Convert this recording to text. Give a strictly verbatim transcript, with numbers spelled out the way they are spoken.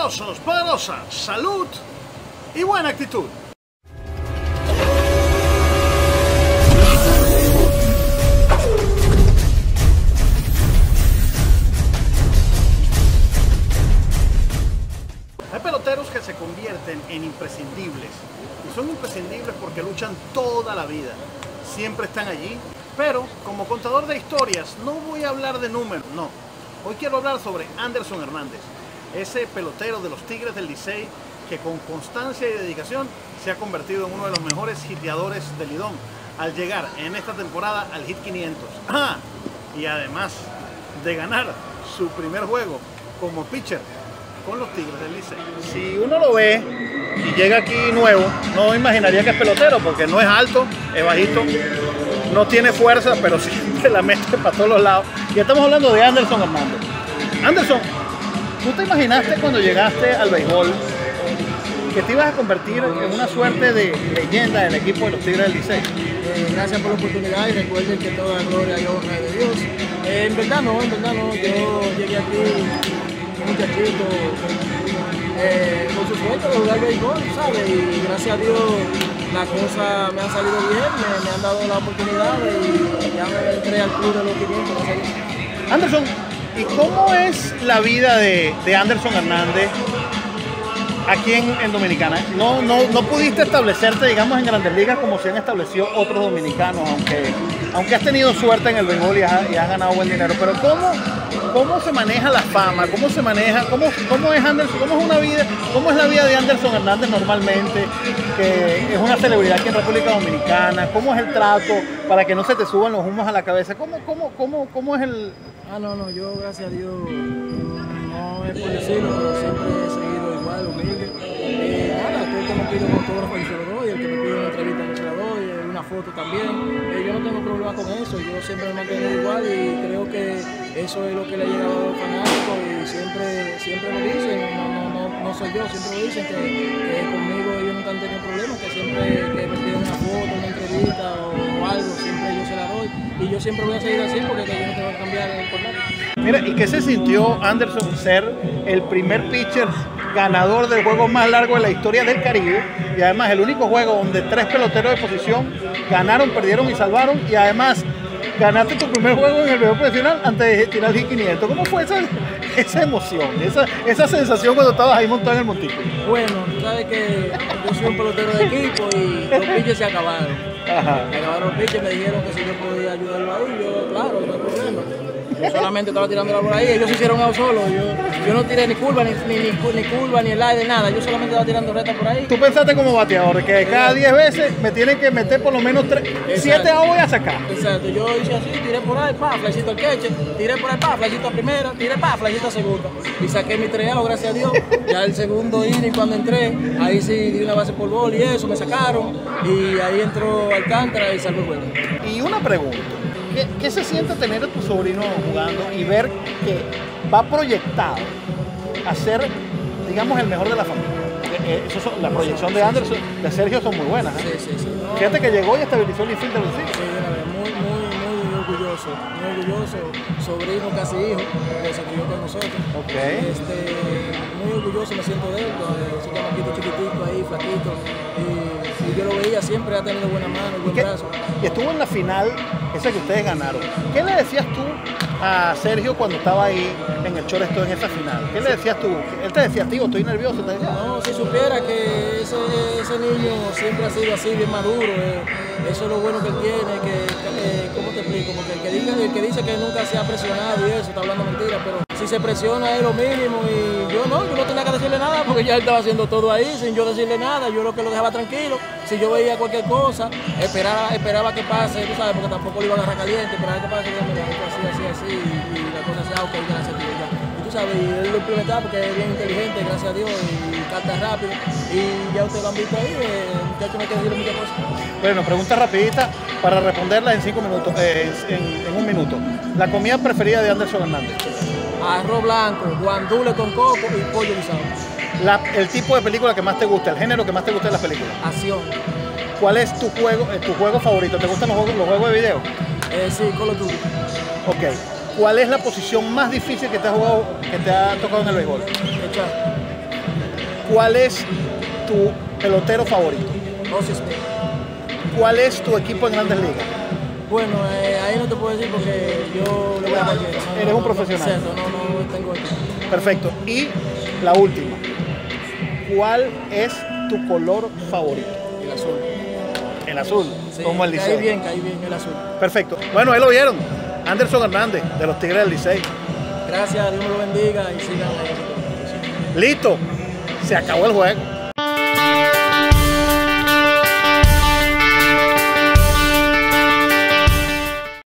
poderosos, poderosas, salud y buena actitud. Hay peloteros que se convierten en imprescindibles, y son imprescindibles porque luchan toda la vida, siempre están allí, pero como contador de historias no voy a hablar de números, no. Hoy quiero hablar sobre Anderson Hernández, ese pelotero de los Tigres del Licey que con constancia y dedicación se ha convertido en uno de los mejores hiteadores del Lidón al llegar en esta temporada al hit quinientos. Ah, y además de ganar su primer juego como pitcher con los Tigres del Licey. Si uno lo ve y llega aquí nuevo, no imaginaría que es pelotero porque no es alto, es bajito, no tiene fuerza, pero siempre la mete para todos los lados. Y estamos hablando de Anderson Hernández. Anderson, ¿tú te imaginaste cuando llegaste al béisbol que te ibas a convertir en una suerte de leyenda del equipo de los Tigres del Licey? Eh, gracias por la oportunidad y recuerden que toda la gloria y honra es de Dios. Eh, en verdad no, en verdad no. Yo llegué aquí un muchachito eh, con su sueño de jugar béisbol, ¿sabes? Y gracias a Dios las cosas me han salido bien, me, me han dado la oportunidad y ya me entré al club de los quinientos. Anderson, ¿y cómo es la vida de, de Anderson Hernández aquí en, en Dominicana? No, no, no pudiste establecerte, digamos, en Grandes Ligas como se han establecido otros dominicanos, aunque, aunque has tenido suerte en el béisbol y has, y has ganado buen dinero. Pero ¿cómo, cómo se maneja la fama? ¿Cómo se maneja? ¿Cómo, cómo es Anderson? ¿Cómo es una vida? ¿Cómo es la vida de Anderson Hernández normalmente, que es una celebridad aquí en República Dominicana? ¿Cómo es el trato para que no se te suban los humos a la cabeza? ¿Cómo, cómo, cómo, cómo es el...? Ah, no, no, yo gracias a Dios no es por decirlo, pero siempre he seguido igual, humilde. Eh, nada, todo el que me pide un autógrafo yo se lo doy, el que me pide una entrevista yo se la doy, una foto también. Eh, yo no tengo problema con eso, yo siempre me mantengo igual y creo que eso es lo que le ha llegado a los fanáticos y siempre, siempre lo dicen, no, no, no, no soy yo, siempre lo dicen que, que conmigo ellos no están teniendo problemas, que siempre que me piden una foto, una entrevista o, o algo, siempre yo se la doy y yo siempre voy a seguir así porque yo no tengo que cambiar por nada. Mira, ¿y qué se sintió Anderson ser el primer pitcher ganador del juego más largo de la historia del Caribe? Y además el único juego donde tres peloteros de posición ganaron, perdieron y salvaron, y además ganaste tu primer juego en el béisbol profesional antes de tirar el hit quinientos. ¿Cómo fue esa, esa emoción, esa, esa sensación cuando estabas ahí montado en el montículo? Bueno, tú sabes que yo soy un pelotero de equipo y los pitches se acabaron. Ajá. Me acabaron los pitches, me dijeron que si yo podía ayudarlo ahí, yo claro, no hay problema. Yo solamente estaba tirando la bola ahí, ellos se hicieron out solo, yo, yo no tiré ni curva, ni, ni, ni, ni curva, ni el aire, nada, yo solamente estaba tirando recta por ahí. Tú pensaste como bateador, que cada diez veces me tienen que meter por lo menos siete a voy a sacar. Exacto, yo hice así, tiré por ahí, pa, flashito al queche, tiré por ahí, pa, flashito a primera, tiré pa, flashito a segunda. Y saqué mi treado, gracias a Dios. Ya el segundo inning cuando entré, ahí sí di una base por bol y eso, me sacaron. Y ahí entró Alcántara y salvó el juego. Y una pregunta. ¿Qué, ¿Qué se siente tener a tu sobrino jugando y ver que va proyectado a ser, digamos, el mejor de la familia? Eh, eso son, la proyección de Anderson, de Sergio son muy buenas. ¿eh? Sí, sí, sí. No, Fíjate que llegó y estabilizó el infield de los Tigres. Sí, muy, muy, muy orgulloso, muy orgulloso, sobrino, casi hijo, que se crió con nosotros. Okay. Este, muy orgulloso me siento de él, ese chamaquito chiquitito ahí, flaquito. Y, y yo lo veía, siempre ha tenido buena mano y buen ¿Y, brazo. y estuvo en la final, esa que ustedes ganaron. ¿Qué le decías tú a Sergio cuando estaba ahí en el shortstop en esa final? ¿Qué le decías tú? Él te decía, tío, estoy nervioso. ¿Te decía? No, si supiera que ese, ese niño siempre ha sido así, bien maduro. Eh, eso es lo bueno que él tiene, que, eh, ¿cómo te explico? Porque el que, diga, el que dice que nunca se ha presionado y eso, está hablando mentira, pero si se presiona es lo mínimo y yo no, yo no tenía que decirle nada porque ya él estaba haciendo todo ahí sin yo decirle nada, yo lo que lo dejaba tranquilo. Si yo veía cualquier cosa, esperaba, esperaba que pase, tú sabes, porque tampoco lo iba a agarrar caliente, esperaba que pase, que mira, esto así, así, así, y, y la cosa sea, ok, gracias a ti, ya. Y tú sabes, y él lo implementaba porque es bien inteligente, gracias a Dios, y carta rápido, y ya ustedes lo han visto ahí, eh, el muchacho no hay que decirle muchas cosas. Bueno, pregunta rapidita para responderla en cinco minutos, eh, en, en un minuto. La comida preferida de Anderson Hernández. Arroz blanco, guandule con coco y pollo guisado. La, el tipo de película que más te gusta, el género que más te gusta de las películas. Acción. ¿Cuál es tu juego, eh, tu juego favorito? ¿Te gustan los juegos, los juegos de video? Eh, sí, Call of Duty. Ok. ¿Cuál es la posición más difícil que te ha jugado, que te ha tocado en el béisbol? Echar. ¿Cuál es tu pelotero favorito? Ozzie Smith. ¿Cuál es tu equipo en Grandes Ligas? Bueno, eh, ahí no te puedo decir porque yo le voy a cualquiera. No, Eres no, un no, profesional. No, no, no tengo equipo. Perfecto. Y la última. ¿Cuál es tu color favorito? El azul. El azul, Sí, como el caí Licey. bien, caí bien el azul. Perfecto. Bueno, ahí lo vieron. Anderson Hernández, de los Tigres del Licey. Gracias, Dios me lo bendiga y sigan ahí. Listo. Se acabó el juego.